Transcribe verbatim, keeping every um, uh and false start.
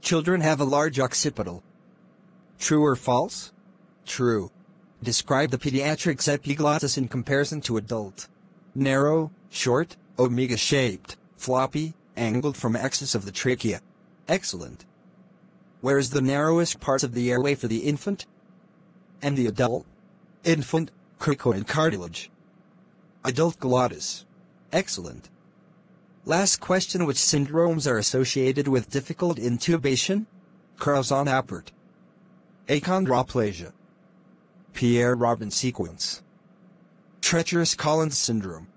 Children have a large occipital. True or false? True. Describe the pediatrics epiglottis in comparison to adult. Narrow, short, omega-shaped, floppy, angled from excess of the trachea. Excellent. Where is the narrowest part of the airway for the infant? And the adult? Infant, cricoid cartilage. Adult glottis. Excellent. Last question: which syndromes are associated with difficult intubation? Cruzon-Appert. Achondroplasia. Pierre-Robin sequence. Treacherous Collins syndrome.